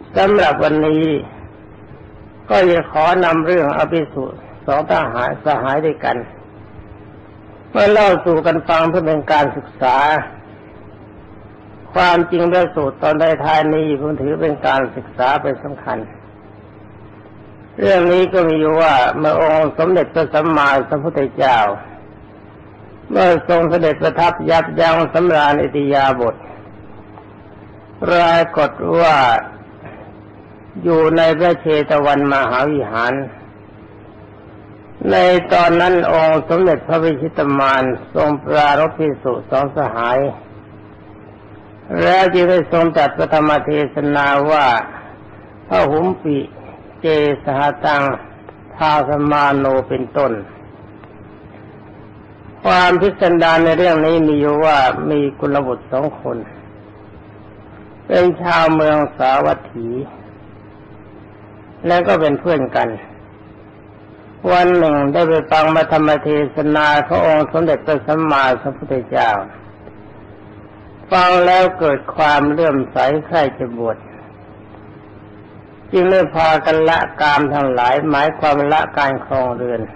สำหรับวันนี้ก็จะขอนำเรื่องอภิสุสองสหายด้วยกันมาเล่าสู่กันฟังเพื่อเป็นการศึกษาความจริงและสูตรตอนท้ายนี้ผมถือเป็นการศึกษาเป็นสำคัญเรื่องนี้ก็มีอยู่ว่าเมื่อองค์สมเด็จพระสัมมาสัมพุทธเจ้าเมื่อทรงเสด็จประทับยับยั้งสำราญอิริยาบถปรากฏว่าอยู่ในพระเชตวันมหาวิหารในตอนนั้นองค์สมเด็จพระวิชิตมารทรงปรารภภิกษุสองสหายแล้วจึงได้ทรงตรัสพระธรรมเทศนาว่าพระหุมปิเจสหตังทาสมาโนเป็นต้นความพิสดารในเรื่องนี้มีอยู่ว่ามีกุลบุตรสองคนเป็นชาวเมืองสาวัตถีและก็เป็นเพื่อนกันวันหนึ่งได้ไปฟังธรรมเทศนาขององค์สมเด็จพระสัมมาสัมพุทธเจ้าฟังแล้วเกิดความเลื่อมใสใคร่จะบวชจึงได้พากันละกามทั้งหลายหมายความละการครองเรือน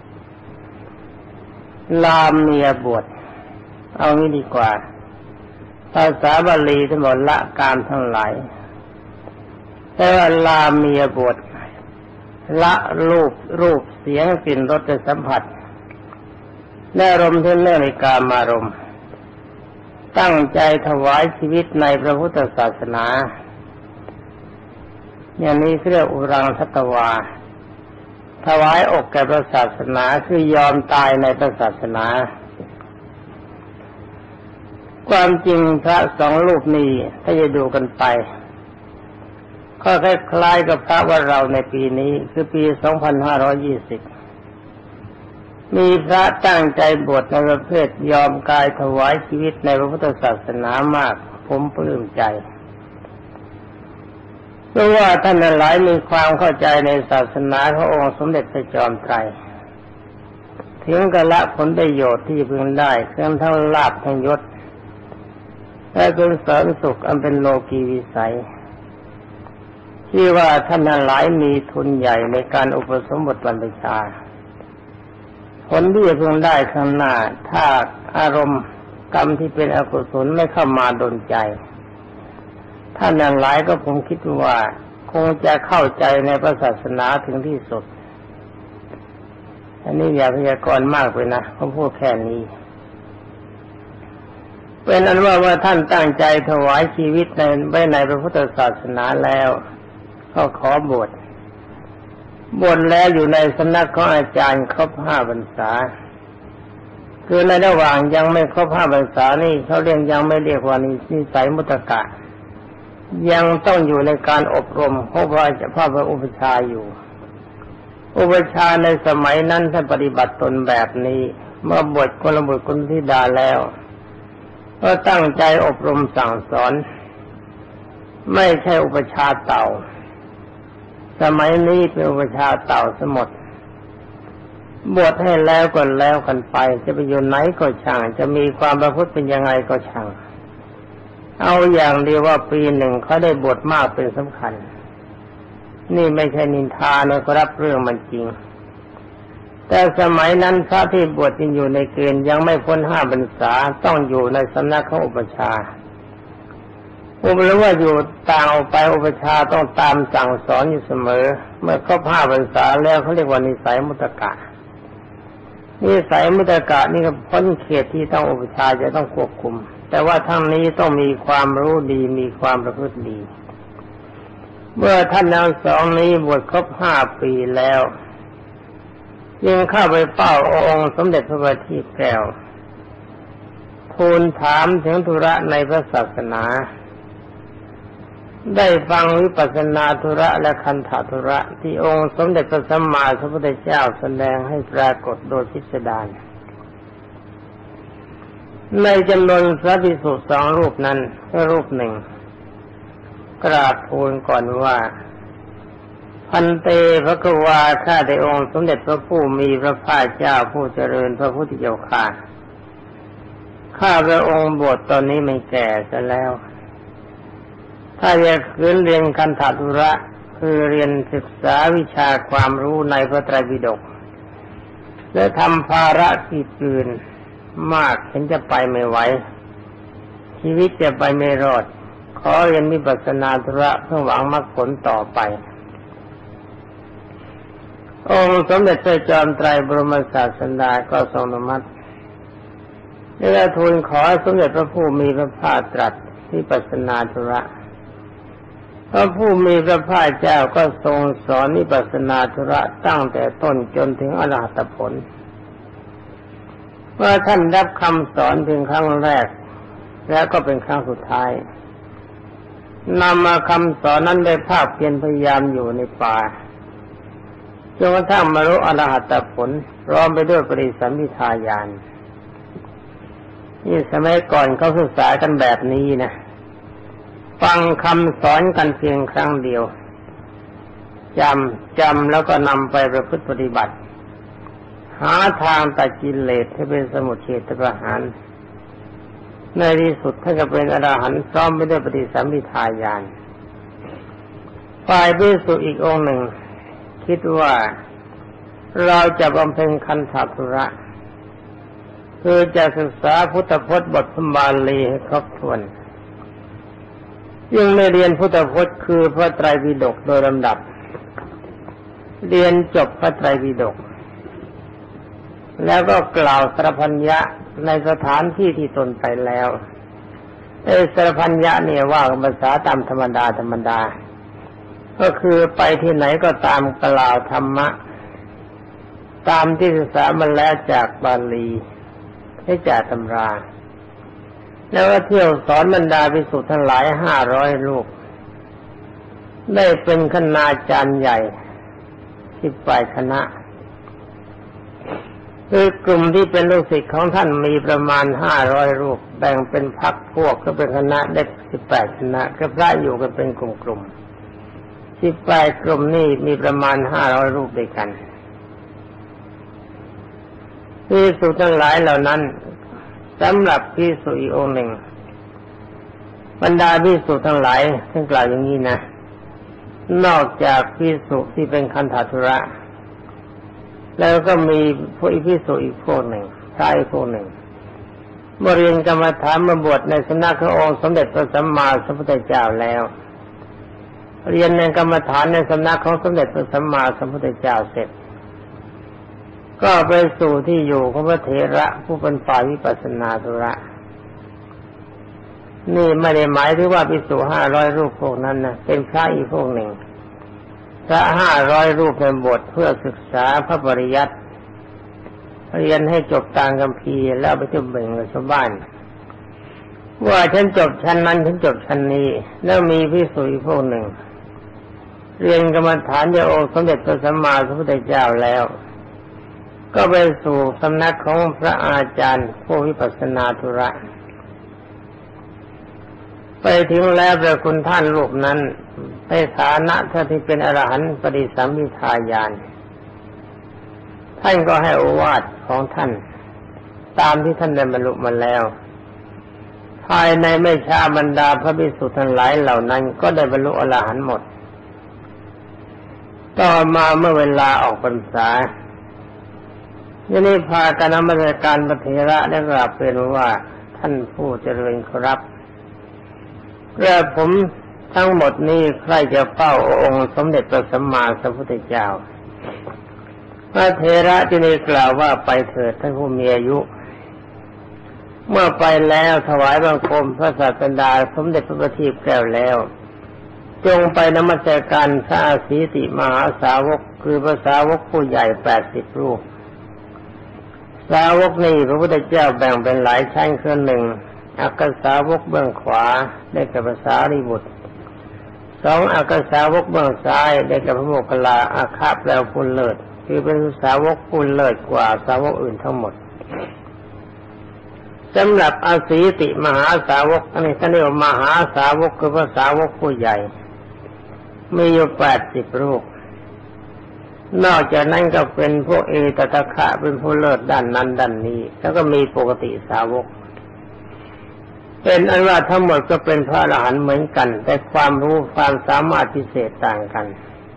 ลาเมียบวชเอางี้ดีกว่าภาษาบาลีท่านบอกละกามทั้งหลายแต่ว่าลาเมียบวชละรูปเสียงกลิ่นรสสัมผัสและอารมณ์ที่เนื่องในกามารมณ์ตั้งใจถวายชีวิตในพระพุทธศาสนาอย่างนี้เรียกอุรังสัตวาถวายอกแก่พระศาสนาคือยอมตายในพระศาสนาความจริงพระสองรูปนี้ถ้าจะดูกันไปก็คล้ายๆกับพระว่าเราในปีนี้คือปี 2520 มีพระตั้งใจบวชในประเภทยอมกายถวายชีวิตในพระพุทธศาสนามากผมปลื้มใจเพราะว่าท่านหลายมีความเข้าใจในศาสนาขององค์สมเด็จพระจอมไตรถึงกะละผลประโยชน์ที่พึงได้ทั้งลาภทั้งยศและเป็นเสริมสุขอันเป็นโลกีวิสัยที่ว่าท่านหลายมีทุนใหญ่ในการอุปสมบทบรรพชาผลที่จะพึงได้ข้างหน้าถ้าอารมณ์กรรมที่เป็นอกุศลไม่เข้ามาดลใจท่านหลายก็ผมคิดว่าคงจะเข้าใจในพระศาสนาถึงที่สุดอันนี้อย่าพยากรณ์มากไปนะผมพูดแค่นี้เป็นอันว่าท่านตั้งใจถวายชีวิตในพระพุทธศาสนาแล้วก็ขอบวชแล้วอยู่ในสำนักของอาจารย์ครบ5 พรรษาคือในระหว่างยังไม่ครบ5 พรรษานี่เขายังไม่เรียกว่านิสัยมุตตะยังต้องอยู่ในการอบรมเพราะว่าจะพระอุปชาอยู่อุปชาในสมัยนั้นท่านปฏิบัติตนแบบนี้เมื่อบวชกุลบุตรกุลธิดาแล้วก็ตั้งใจอบรมสั่งสอนไม่ใช่อุปชาเต่าสมัยนี้เป็นอุปชาเต่าสมดบวชให้แล้วก็แล้วกันไปจะไปอยู่ไหนก็ช่างจะมีความประพฤติเป็นยังไงก็ช่างเอาอย่างเดียวว่าปีหนึ่งเขาได้บวชมากเป็นสำคัญนี่ไม่ใช่นินทานะก็รับเรื่องมันจริงแต่สมัยนั้นพระที่บวชอยู่ในเกณฑ์ยังไม่พ้น5 พรรษาต้องอยู่ในสำนักของอุปชาหรือว่าอยู่ต่างออกไปอุปชาต้องตามสั่งสอนอยู่เสมอเมื่อครบ5 พรรษาแล้วเขาเรียกว่านิสัยมุตตะนิสัยมุตตะนี่ก็พ้นเขตที่ต้องอุปชาจะต้องควบคุมแต่ว่าทั้งนี้ต้องมีความรู้ดีมีความประพฤติดีเมื่อท่านทั้งสองนี้บวชครบ5 ปีแล้วจึงเข้าไปเฝ้าองค์สมเด็จพระบัณฑิตแก้วทูลถามถึงธุระในพระศาสนาได้ฟังวิปัสสนาธุระและคันธธุระที่องค์สมเด็จพระสัมมาสัมพุทธเจ้าแสดงให้ปรากฏโดยพิสดารในจำนวนพระภิกษุ2 รูปนั้นรูปหนึ่งกราบทูลก่อนว่าพันเตภควาข้าแต่องค์สมเด็จพระผู้มีพระภาคเจ้าผู้เจริญพระพุทธเจ้าข้าพระองค์บวชตอนนี้ไม่แก่ซะแล้วถ้าอยากขืนเรียนคันธทุระคือเรียนศึกษาวิชาความรู้ในพระไตรปิฎกและทำภารกิจอื่นมากเห็นจะไปไม่ไหวชีวิตจะไปไม่รอดขอเรียนวิปัสสนาธุระเพื่อหวังมรรคผลต่อไปองค์สมเด็จพระจอมไตรบรมศาสดาก็ทรงอนุมัติได้ทูลขอสมเด็จพระผู้มีพระภาคตรัสวิปัสสนาธุระพระผู้มีพระภาคเจ้าก็ทรงสอนวิปัสสนาธุระตั้งแต่ต้นจนถึงอรหัตผลเมื่อท่านรับคำสอนเพียงครั้งแรกแล้วก็เป็นครั้งสุดท้ายนำมาคำสอนนั้นได้ภาคเพียรพยายามอยู่ในป่าจนกระทั่งบรรลุอรหัตผลพร้อมไปด้วยปริสัมภิทาญาณนี่สมัยก่อนเขาศึกษากันแบบนี้นะฟังคำสอนกันเพียงครั้งเดียวจำแล้วก็นำไปประพฤติปฏิบัติหาทางตัดกิเลสให้เป็นสมุทเฉทประหารในที่สุดท่านก็เป็นอรหันต์พร้อมไปด้วยปฏิสัมภิทาญาณฝ่ายภิกษุอีกองค์หนึ่งคิดว่าเราจะบำเพ็ญคันธทุระคือจะศึกษาพุทธพจน์บทพระบาลีให้ครบถ้วนยังไม่เรียนพุทธพจน์คือพระไตรปิฎกโดยลำดับเรียนจบพระไตรปิฎกแล้วก็กล่าวสรพัญญะในสถานที่ที่ตนไปแล้วสรพัญญะเนี่ยว่าภาษาตามธรรมดาก็คือไปที่ไหนก็ตามกล่าวธรรมะตามที่ศึกษามาแล้วจากบาลีให้จากตำราแล้วก็เที่ยวสอนบรรดาภิกษุทั้งหลาย500 รูปได้เป็นคณาจารย์ใหญ่18 คณะคือกลุ่มที่เป็นลูกศิษย์ของท่านมีประมาณ500 รูปแบ่งเป็นพรรคพวกก็เป็นคณะได้18 คณะก็พระอยู่กันเป็นกลุ่ม18 กลุ่มนี่มีประมาณ500 รูปด้วยกันภิกษุทั้งหลายเหล่านั้นสำหรับภิกษุอีกองค์หนึ่งบรรดาภิกษุทั้งหลายท่านกล่าวอย่างนี้นะนอกจากภิกษุที่เป็นคันธทุระแล้วก็มีพวกภิกษุอีกพวกหนึ่งชายพวกหนึ่งมาเรียนกรรมฐานมาบวชในสำนักขององค์สมเด็จพระสัมมาสัมพุทธเจ้าแล้วเรียนในกรรมฐานในสำนักของสมเด็จพระสัมมาสัมพุทธเจ้าเสร็จก็ไปสู่ที่อยู่ของพระเถระผู้เป็นฝ่ายวิปัสสนาธุระนี่ไม่ได้หมายถึงว่าภิกษุ500 รูปพวกนั้นนะเป็นพระอีกพวกหนึ่งพระ500 รูปในบทเพื่อศึกษาพระปริยัติเรียนให้จบตามคัมภีร์แล้วไปจะเบ่งกับชาวบ้านว่าฉันจบชั้นนั้นฉันจบชั้นนี้แล้วมีภิกษุอีกพวกหนึ่งเรียนกรรมฐานจากองค์สมเด็จพระสัมมาสัมพุทธเจ้าแล้วก็ไปสู่สำนักของพระอาจารย์ผู้วิปัสสนาธุระไปถึงแล้วพระคุณท่านรูปนั้นในฐานะท่านที่เป็นอรหันต์ปฏิสัมภิทาญาณท่านก็ให้โอวาทของท่านตามที่ท่านได้บรรลุมาแล้วภายในไม่ช้าบรรดาพระภิกษุทั้งหลายเหล่านั้นก็ได้บรรลุอรหันต์หมดต่อมาเมื่อเวลาออกพรรษานี่พากันนมัสการพระเถระได้กราบเรียนว่าท่านผู้เจริญครับกระผมทั้งหมดนี้ใครจะเฝ้าองค์สมเด็จพระสัมมาสัมพุทธเจ้าพระเถระจึงได้กล่าวว่าไปเถิดท่านผู้มีอายุเมื่อไปแล้วถวายบังคมพระศาสดาสมเด็จพระบัณฑิตแก้วแล้วจงไปนมัสการพระอาสีติมหาสาวกคือพระสาวกผู้ใหญ่80 รูปสาวกนี้พระพุทธเจ้าแบ่งเป็นหลายชั้นคือหนึ่งอักขสาวกเบื้องขวาได้แก่พระสารีบุตร2อักขสาวกเบื้องซ้ายได้แก่พระโมคคัลลาอาคาแปลว่าผู้เลิศคือเป็นสาวกผู้เลิศกว่าสาวกอื่นทั้งหมดสำหรับอาสีติมหาสาวกอันนี้ท่านเรียกว่ามหาสาวกคือพระสาวกผู้ใหญ่มีอยู่80 รูปนอกจากนั้นก็เป็นพวกเอตตะคะเป็นผู้เลิศด้านนั้นด้านนี้แล้วก็มีปกติสาวกเป็นอันว่าทั้งหมดก็เป็นพระอรหันต์เหมือนกันแต่ความรู้ความสามารถพิเศษต่างกัน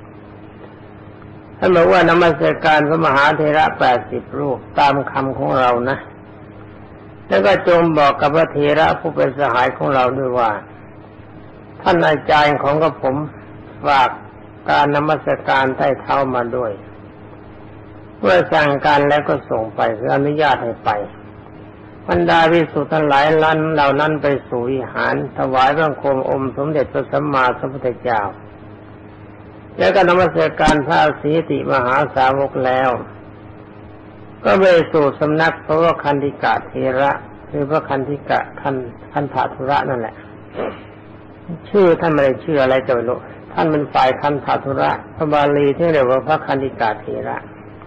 ท่านบอกว่านมัสการพระมหาเถระ80 รูปตามคำของเรานะแล้วก็จงบอกกับพระเถระผู้เป็นสหายของเราด้วยว่าท่านอาจารย์ของกระผมฝากการนมัสการใต้เท้ามาด้วยเมื่อสั่งการแล้วก็ส่งไปคืออนุญาตให้ไปบรรดาภิกษุทั้งหลายล้านเหล่านั้นไปสู่วิหารถวายบังคมองค์สมเด็จพระสัมมาสัมพุทธเจ้าแล้วก็นมัสการพระศรีติมหาสาวกแล้วก็ไปสู่สำนักพระคันธิกะเถระหรือพระคันธิกะคันธทุระนั่นแหละชื่อท่านไม่ได้ชื่ออะไรจะไม่รู้ท่านเป็นฝ่ายคันธทุระพระบาลีที่เรียกว่าพระคันธิกะเถระ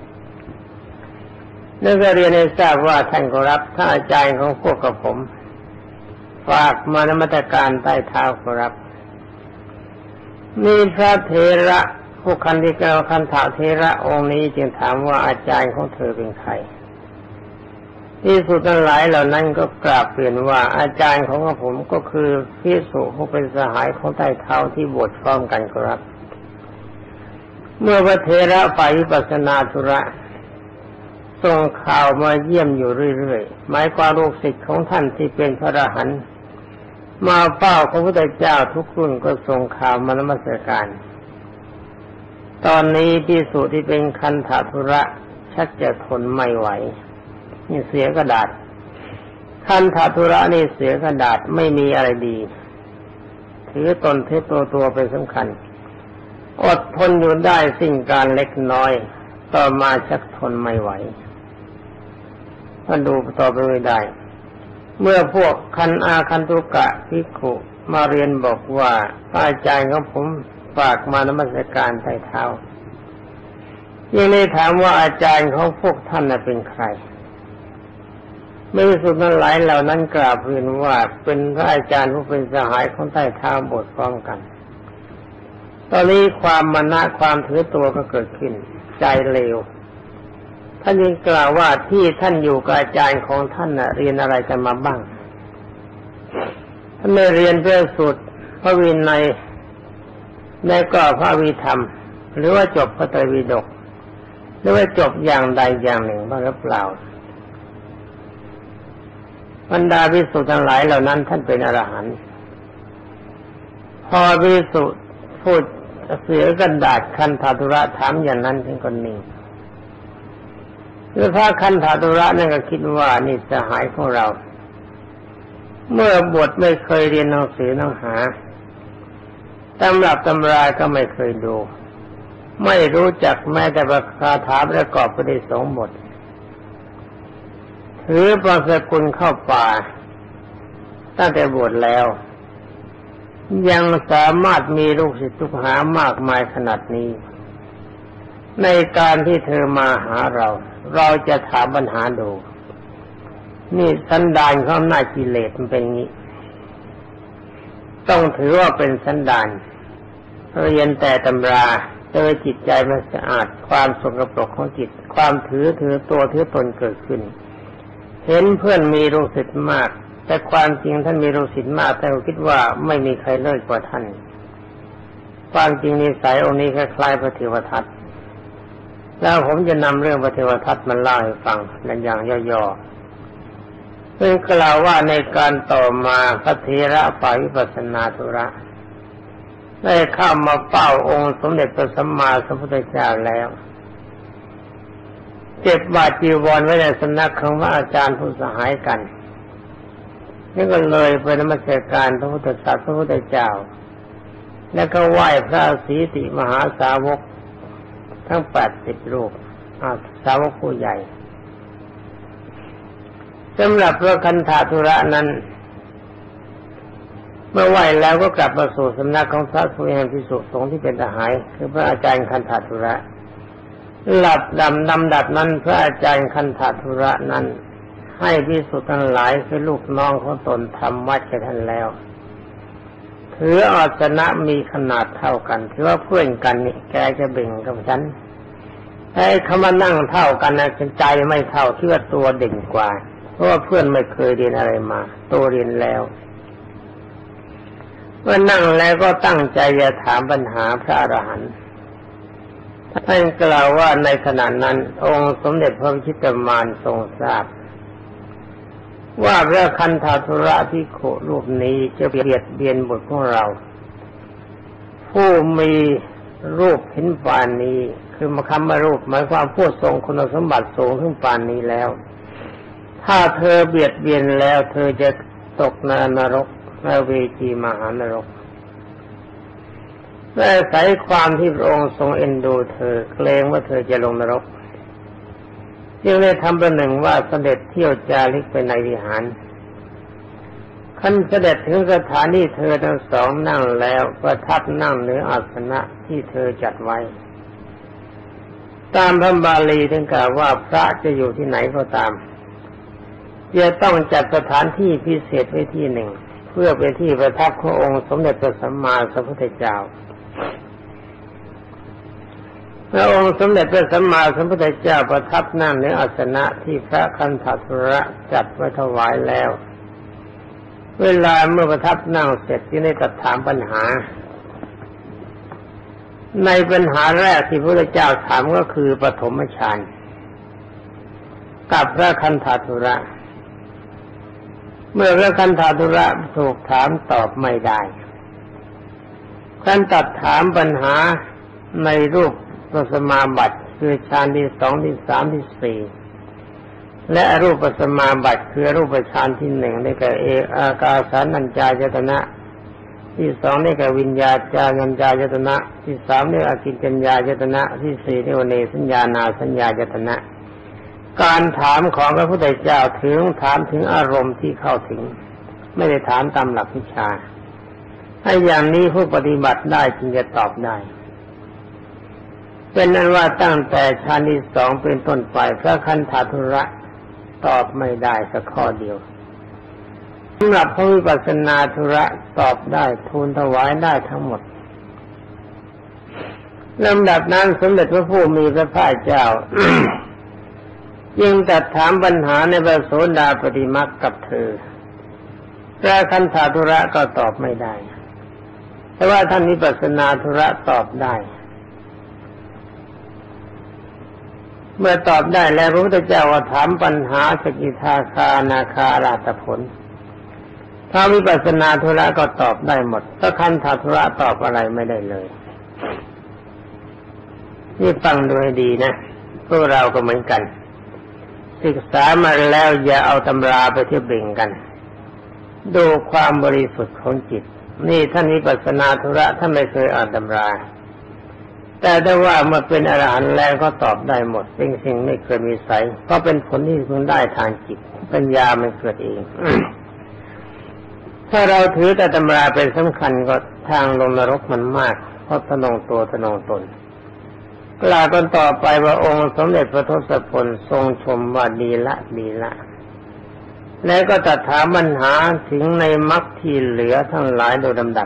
นั่นก็เรียนให้ทราบว่าท่านก็รับท่านอาจารย์ของพวกกับผมฝากมานมัสการใต้เท้าก็รับมีพระเถระผู้คันธิกะคันธเถระองค์นี้จึงถามว่าอาจารย์ของเธอเป็นใครภิกษุทั้งหลายเหล่านั้นก็กราบเรียนว่าอาจารย์ของผมก็คือภิกษุผู้เป็นสหายของใต้เท้าที่บวชพร้อมกันครับเมื่อพระเถระฝ่ายวิปัสสนาธุระส่งข่าวมาเยี่ยมอยู่เรื่อยๆหมายความลูกศิษย์ของท่านที่เป็นพระอรหันต์มาเฝ้าพระพุทธเจ้าทุกรุ่นก็ส่งข่าวมานมัสการตอนนี้ภิกษุที่เป็นคันธทุระชักจะทนไม่ไหวนี่เสียกระดาษคันธทุระนี่เสียกระดาษไม่มีอะไรดีถือตนเทตัวเป็นสำคัญอดทนอยู่ได้สิ่งการเล็กน้อยต่อมาชักทนไม่ไหวมันดูต่อไปไม่ได้เมื่อพวกคันตุกะภิกขุมาเรียนบอกว่าอาจารย์ของผมฝากมานมัสการใต้เท้ายังได้ถามว่าอาจารย์ของพวกท่านเป็นใครไม่สุดนั้นหลายเหล่านั้นกราบเรียนว่าเป็นพระอาจารย์ผู้เป็นสหายของใต้เท้าบวชพร้อมกันตอนนี้ความมานะความถือตัวก็เกิดขึ้นใจเลวท่านยังกล่าวว่าที่ท่านอยู่กับอาจารย์ของท่านเรียนอะไรกันมาบ้างท่านได้เรียนเพื่อสุดพระวินัยและก็พระวิธรรมหรือว่าจบพระไตรปิฎกหรือว่าจบอย่างใดอย่างหนึ่งบ้างหรือเปล่าบรรดาภิกษุทั้งหลายเหล่านั้นท่านเป็นอรหันต์พอภิกษุพูดเสือกระดาษคันธทุระถามอย่างนั้นท่านก็นิ่งคือพระคันธทุระนั่นก็คิดว่านี่สหายของเราเมื่อบวชไม่เคยเรียนหนังสือหนังหาตำรับตำราก็ไม่เคยดูไม่รู้จักแม้แต่คาถาประกอบไปด้วย2 บทถือปสกุลเข้าป่าตั้งแต่บวชแล้วยังสามารถมีลูกศิษย์ลูกหามากมายขนาดนี้ในการที่เธอมาหาเราจะถามปัญหาดูนี่สันดานของอำนาจกิเลสมันเป็นอย่างนี้ต้องถือว่าเป็นสันดานเรียนแต่ตำราโดยจิตใจมันสะอาดความสกปรกของจิตความถือตัวถือตนเกิดขึ้นเห็นเพื่อนมีลูกศิษย์มากแต่ความจริงท่านมีลูกศิษย์มากแต่คิดว่าไม่มีใครเลิศกว่าท่านความจริงนิสัยองค์นี้คล้ายๆพระเทวทัตแล้วผมจะนำเรื่องพระเทวทัตมาเล่าให้ฟังในอย่างย่อๆเพื่อกล่าวว่าในการต่อมาพระเถระฝ่ายวิปัสสนาธุระได้เข้ามาเฝ้าองค์สมเด็จพระสัมมาสัมพุทธเจ้าแล้วเก็บบาตรจีวรไว้ในสำนักของพระอาจารย์ผู้สหายกันนี่ก็เลยไปนมัสการพระพุทธศาสนาพระพุทธเจ้าแล้วก็ไหว้พระศรีติมหาสาวกทั้ง80 รูปสาวกผู้ใหญ่สำหรับพระคันธทุระนั้นเมื่อไหว้แล้วก็กลับมาสู่สำนักของพระสุเอนภิกษุสงฆ์ที่เป็นทหารคือพระอาจารย์คันธทุระลำดับนั้นพระอาจารย์คันธทุระนั้นให้ภิกษุทั้งหลายคือลูกน้องของตนทำวัดแก่ท่านแล้วถืออาสนะมีขนาดเท่ากันถือว่าเพื่อนกันนี่แกจะเบ่งกับฉันให้เขามานั่งเท่ากันนะใจไม่เท่าที่ว่าตัวเด่นกว่าเพราะว่าเพื่อนไม่เคยเรียนอะไรมาตัวเรียนแล้วเมื่อนั่งแล้วก็ตั้งใจจะถามปัญหาพระอรหันต์ท่านกล่าวว่าในขณะนั้นองค์สมเด็จพระวิชิตมารทรงทราบว่าพระคันธทุระภิกขุรูปนี้จะเบียดเบียนบุตรของเราผู้มีรูปเห็นปานนี้คือมาคำว่ารูปหมายความผู้ทรงคุณสมบัติสูงถึงปานนี้แล้วถ้าเธอเบียดเบียนแล้วเธอจะตกในนรกในเวทีมหานรกและอาศัยความที่พระองค์ทรงเอ็นดูเธอเกรงว่าเธอจะลงนรกจึงได้ทำประหนึ่งว่าเสด็จเที่ยวจาริกไปในวิหารขั้นเสด็จถึงสถานที่เธอทั้งสองนั่งแล้วประทับนั่งเหนืออาสนะที่เธอจัดไว้ตามพระบาลีถึงกล่าวว่าพระจะอยู่ที่ไหนก็ตามจะต้องจัดสถานที่พิเศษไว้ที่หนึ่งเพื่อเป็นที่ประทับขององค์สมเด็จพระสัมมาสัมพุทธเจ้าพระองค์สมเด็จพระสัมมาสัมพุทธเจ้าประทับนั่งในอาสนะที่พระคันธทุระจัดไว้ถวายแล้วเวลาเมื่อประทับนั่งเสร็จจึงได้ตรัสถามปัญหาในปัญหาแรกที่พระพุทธเจ้าถามก็คือปฐมฌานกับพระคันธทุระเมื่อพระคันธทุระถูกถามตอบไม่ได้ท่านตรัสถามปัญหาในรูปสมาบัติคือฌานที่สองที่สามที่สี่และอรูปสมาบัติคือรูปฌานที่หนึ่งได้แก่อากาสานัญจายตนะที่สองได้แก่วิญญาจานัญจายตนะที่สามได้อกิญจัญญายตนะที่สี่ได้วเนสัญญานาสัญญายตนะการถามของพระพุทธเจ้าถึงถามถึงอารมณ์ที่เข้าถึงไม่ได้ถามตามหลักวิชาให้อย่างนี้ผู้ปฏิบัติได้จึงจะตอบได้เป็นนั้นว่าตั้งแต่ฌานที่สองเป็นต้นไปพระคันธทุระตอบไม่ได้สักข้อเดียวสำหรับพระวิปัสสนาธุระตอบได้ทูลถวายได้ทั้งหมดลำดับนั้นสมเด็จพระผู้มีพระภาคเจ้า ยิ่งตรัสถามปัญหาในพระโสดาปัตติมรรคกับเธอพระคันธทุระก็ตอบไม่ได้แต่ว่าท่านวิปัสสนาธุระตอบได้เมื่อตอบได้แล้วพระพุทธเจ้าก็ถามปัญหาสกิทาคานาคาอรหัตผลถ้าวิปัสสนาธุระก็ตอบได้หมดถ้าคันธทุระตอบอะไรไม่ได้เลยนี่ฟังดูให้ดีนะพวกเราก็เหมือนกันศึกษามาแล้วอย่าเอาตำราไปเทียบเบ่งกันดูความบริสุทธิ์ของจิตนี่ท่านวิปัสสนาธุระท่านไม่เคยอ่านตำราแต่ได้ว่าเมื่อเป็นอรหันต์แล้วก็ตอบได้หมดเป็นสิ่งไม่เคยมีใสเพราะเป็นผลที่พึงได้ทางจิตปัญญามันเกิดเอง ถ้าเราถือแต่ตำราเป็นสำคัญก็ทางลงนรกมันมากเพราะทะนงตัวทะนงตนกล่าวกันต่อไปว่าองค์สมเด็จพระทศพลทรงชมว่าดีละดีละแล้วก็ตรัสถามปัญหาถึงในมรรคที่เหลือทั้งหลายโดยลำดับ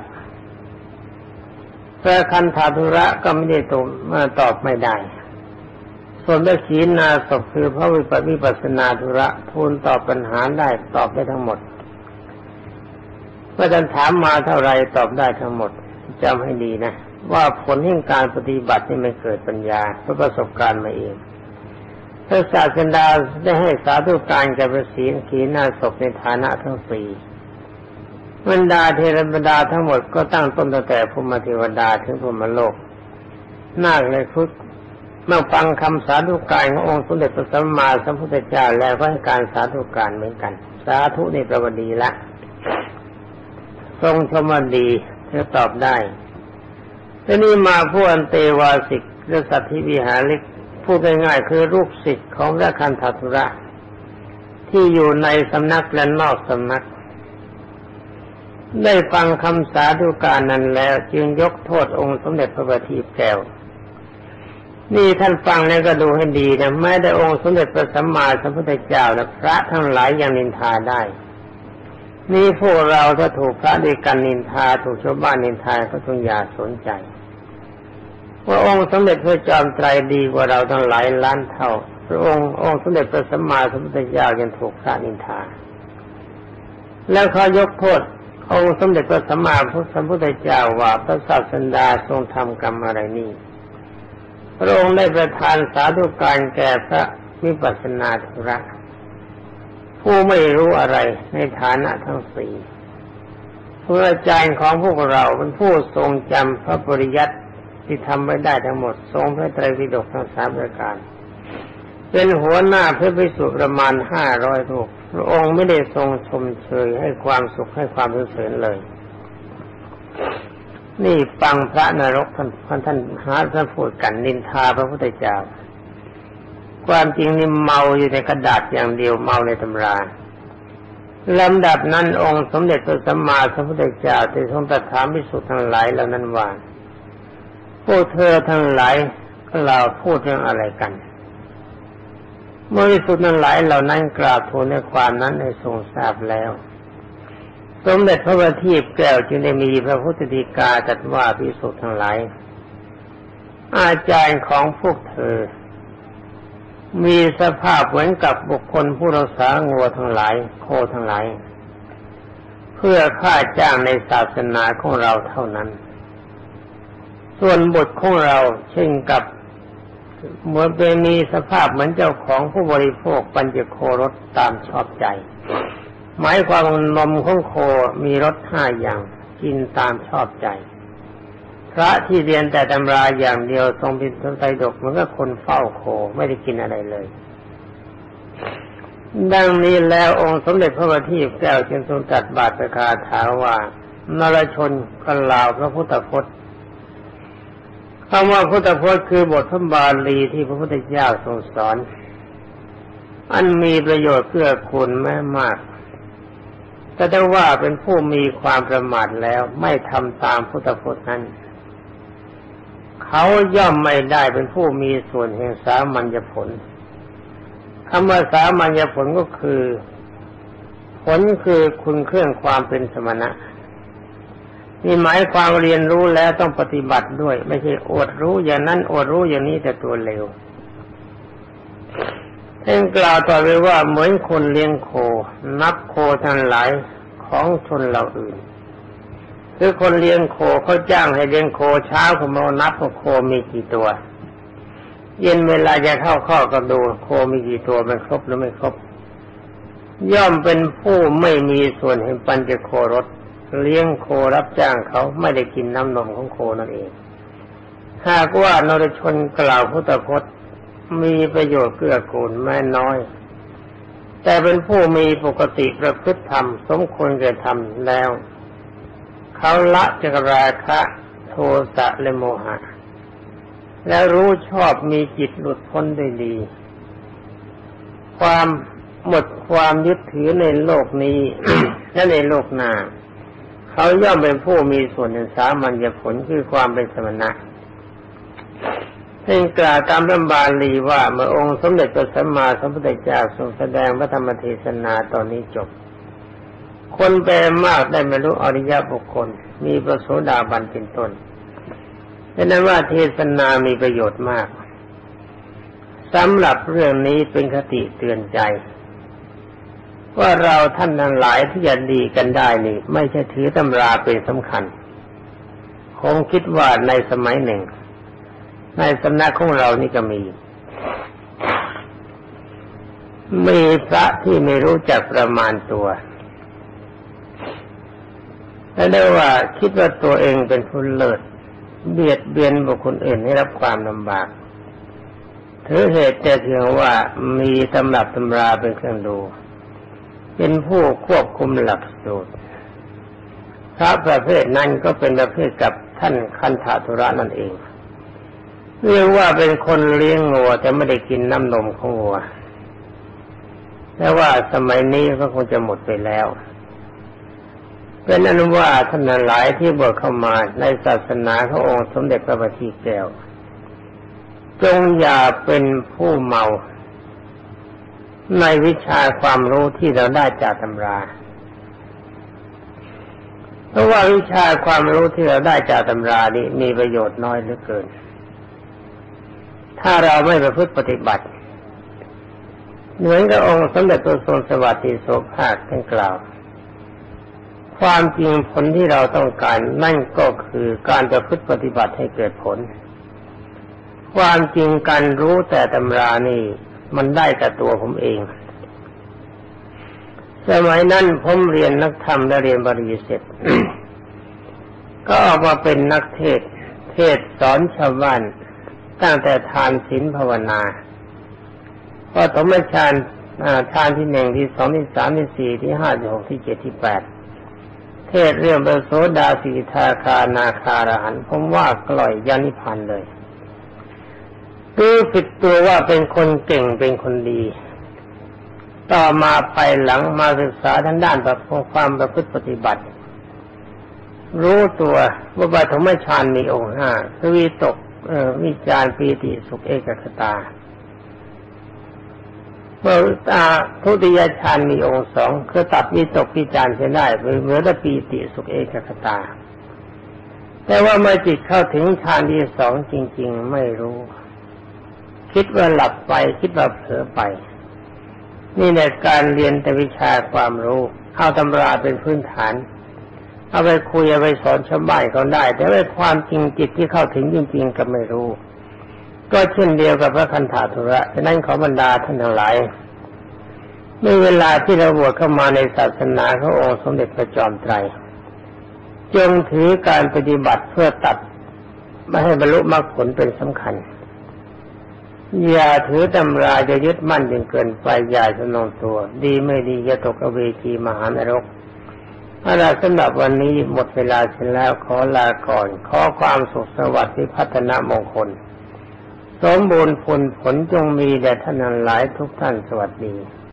พระคันธทุระก็ไม่ได้ตอบไม่ได้ส่วนพระขีณาสพคือพระวิปัสสนาธุระทูลตอบปัญหาได้ตอบได้ทั้งหมดเมื่อท่านถามมาเท่าไรตอบได้ทั้งหมดจำให้ดีนะว่าผลแห่งการปฏิบัตินี่ไม่เกิดปัญญาเพราะประสบการณ์มาเองพระศาสดาได้ให้สาธุการแก่พระขีณาสพในฐานะทั้งสี่บรรดาเทระบรรดาทั้งหมดก็ตั้งต้นตั้งแต่พรหมเทวดาถึงพรหมโลกนาคเลยพุทธเมื่อฟังคำสาธุการขององค์สมเด็จพระสัมมาสัมพุทธเจ้าแล้วก็ให้การสาธุการเหมือนกันสาธุนี่แปลว่าดีละทรงชมว่าดีเธอตอบได้ทีนี้มาผู้อันเตวาสิกและสัตถิวิหาริกพูดง่ายๆคือรูปศิษย์ของพระคันธทุระที่อยู่ในสำนักและนอกสำนักได้ฟังคำสาธุการนั้นแล้วจึงยกโทษองค์สมเด็จพระบัณฑิตแก้วนี่ท่านฟังแล้วก็ดูให้ดีนะแม้แต่องค์สมเด็จพระสัมมาสัมพุทธเจ้าและพระทั้งหลายยังนินทาได้นี่พวกเราถ้าถูกพระด้วยกันนินทาถูกชาวบ้านนินทาก็ต้องอย่าสนใจว่าองค์สมเด็จพระจอมไตรดีกว่าเราทั้งหลายล้านเท่าพระองค์สมเด็จพระสัมมาสัมพุทธเจ้ายังถูกพระนินทาแล้วเขายกโทษองค์สมเด็จพระสัมมาสัมพุทธเจ้าว่าพระศาสดาทรงทำกรรมอะไรนี่พระองค์ได้ประทานสาธุการแก่พระวิปัสสนาธุระผู้ไม่รู้อะไรในฐานะทั้งสี่ครูอาจารย์ของพวกเราเป็นผู้ทรงจำพระปริยัติที่ทำไว้ได้ทั้งหมดทรงพระไตรปิฎกทั้ง3 ประการเป็นหัวหน้าพระภิกษุประมาณ500 รูปพระองค์ไม่ได้ทรงชมเชยให้ความสุขให้ความสรรเสริญเลยนี่ฟังพระนรกท่านหาท่านพูดกันนินทาพระพุทธเจ้าความจริงนี่เมาอยู่ในกระดาษอย่างเดียวเมาในตำราลำดับนั้นองค์สมเด็จพระสัมมาสัมพุทธเจ้าได้ทรงตรัสถามภิกษุทั้งหลายเหล่านั้นว่าพวกเธอทั้งหลายก็เราพูดเรื่องอะไรกันเมื่อภิกษุทั้งหลายเหล่านั้นกราบทูลในความนั้นให้ทรงทราบแล้วสมเด็จพระบัณฑิตแก้วจึงได้มีพระพุทธฎีกาตรัสว่าภิกษุทั้งหลายอาจารย์ของพวกเธอมีสภาพเหมือนกับบุคคลผู้รักษางัวทั้งหลายโคทั้งหลายเพื่อค่าจ้างในศาสนาของเราเท่านั้นส่วนบุตรของเราเช่นกับเหมือนเป็นมีสภาพเหมือนเจ้าของผู้บริโภคปัญจโครสตามชอบใจหมายความว่านมของโคมีรส5 อย่างกินตามชอบใจพระที่เรียนแต่ตำราอย่างเดียวทรงเป็นพระไตรปิฎกเหมือนกับคนเฝ้าโคไม่ได้กินอะไรเลยดังนี้แล้วองค์สมเด็จพระบัณฑิตแก้วจึงทรงตรัสบาทประกาศถามว่านรชนกล่าวพระพุทธพจน์คำว่าพุทธพจน์คือบทพระบาลีที่พระพุทธเจ้าทรงสอนอันมีประโยชน์เพื่อคุณแม้มากแต่ถ้าว่าเป็นผู้มีความประมาทแล้วไม่ทำตามพุทธพจน์นั้นเขาย่อมไม่ได้เป็นผู้มีส่วนแห่งสามัญญผลคำว่าสามัญญผลก็คือผลคือคุณเครื่องความเป็นสมณะนี่หมายความเรียนรู้แล้วต้องปฏิบัติด้วยไม่ใช่อวดรู้อย่างนั้นอวดรู้อย่างนี้แต่ตัวเลวท่านกล่าวต่อไปว่าเหมือนคนเลี้ยงโคนับโคทั้งหลายของชนเหล่าอื่นคือคนเลี้ยงโคเขาจ้างให้เลี้ยงโคเช้าเขามานับว่าโคมีกี่ตัวเย็นเวลาจะเข้าข้อก็ดูโคมีกี่ตัวมันครบหรือไม่ครบย่อมเป็นผู้ไม่มีส่วนแห่งปัญจโครสเลี้ยงโครับจ้างเขาไม่ได้กินน้ำนมของโคนั่นเองหากว่านรชนกล่าวพุทธพจน์มีประโยชน์เกื้อกูลแม้น้อยแต่เป็นผู้มีปกติประพฤติธรรมสมควรแก่ธรรมแล้วเขาละจากราคะโทสะและโมหะและรู้ชอบมีจิตหลุดพ้นได้ดี ความหมดความยึดถือในโลกนี้ และในโลกหน้าเขาย่อมเป็นผู้มีส่วนในสามัญญผลคือความเป็นสมณะซึ่งกล่าวตามพระบาลีว่าเมื่อองค์สมเด็จพระสัมมาสัมพุทธเจ้าทรงแสดงพระธรรมเทศนาตอนนี้จบคนแปลมากได้บรรลุอริยบุคคลมีพระโสดาบันเป็นต้นดังนั้นว่าเทศนามีประโยชน์มากสำหรับเรื่องนี้เป็นคติเตือนใจว่าเราท่านทั้งหลายที่จะดีกันได้นี่ไม่ใช่ถือตำราเป็นสำคัญคงคิดว่าในสมัยหนึ่งในสำนักของเรานี่ก็มีพระที่ไม่รู้จักประมาณตัวและได้ว่าคิดว่าตัวเองเป็นผู้เลิศเบียดเบียนบุคคลอื่นให้รับความลำบากถือเหตุแต่เพียงว่ามีตำรับตำราเป็นเครื่องดูเป็นผู้ควบคุมหลักสูตรพระประเภทนั้นก็เป็นประเภทกับท่านคันธทุระนั่นเองเรียกว่าเป็นคนเลี้ยงงัวแต่ไม่ได้กินน้ำนมของงัวแต่ว่าสมัยนี้ก็คงจะหมดไปแล้วเป็นอนุว่าท่านหลายที่บวชเข้ามาในศาสนาขององค์สมเด็จพระบัณฑิตแก้วจงอย่าเป็นผู้เมาในวิชาความรู้ที่เราได้จากตำราเพราะว่าวิชาความรู้ที่เราได้จากตำรานี้มีประโยชน์น้อยเหลือเกินถ้าเราไม่ประพฤติปฏิบัติเหมือนกับองค์สมเด็จพระทรงสวัสดิโสภาคท่านกล่าวความจริงผลที่เราต้องการนั่นก็คือการประพฤติปฏิบัติให้เกิดผลความจริงการรู้แต่ตำรานี่มันได้กับตัวผมเองสมัยนั้นผมเรียนนักธรรมและเรียนบาลีเสร็จ ก็ออกมาเป็นนักเทศสอนชาวบ้านตั้งแต่ทานศีลภาวนาพอธรรมฌานฌานที่1ที่2ที่3ที่4ที่5ที่6ที่7ที่8เทศเรื่องพระโสดาสีทาคานาคาอรหันต์ผมว่ากล่อยยันนิพพานเลยรู้สึกตัวว่าเป็นคนเก่งเป็นคนดีต่อมาภายหลังมาศึกษาทางด้านความประพฤติปฏิบัติรู้ตัวว่าปฐมฌานมีองค์5คือวิตกวิจารปีติสุขเอกคตาเมื่อทุติยฌานมีองค์2คือตัดวิตกวิจารเสียได้เหลือแต่ปีติสุขเอกคตาแต่ว่าเมื่อจิตเข้าถึงฌานที่2จริงๆไม่รู้คิดว่าหลับไปคิดว่าเผลอไปนี่ในการเรียนแต่วิชาความรู้เอาตำราเป็นพื้นฐานเอาไปคุยเอาไปสอนชาวบ้านก็ได้แต่ว่าความจริงจิตที่เข้าถึงจริงๆก็ไม่รู้ก็เช่นเดียวกับพระคันธาธุระฉะนั้นขอบรรดาท่านทั้งหลายเมื่อเวลาที่เราบวชเข้ามาในศาสนาขององค์สมเด็จพระจอมไตรจงถือการปฏิบัติเพื่อตัดไม่ให้บรรลุมรรคผลเป็นสำคัญอย่าถือตำราจะยึดมั่นจนเกินไปอย่าทะนงตัวดีไม่ดีจะตกอเวจีมหานรกสำหรับวันนี้หมดเวลาเสร็จแล้วขอลาก่อนขอความสุขสวัสดิ์พิพัฒนมงคลสมบูรณ์ผลจงมีแด่ท่านทั้งหลายทุกท่านสวัสดี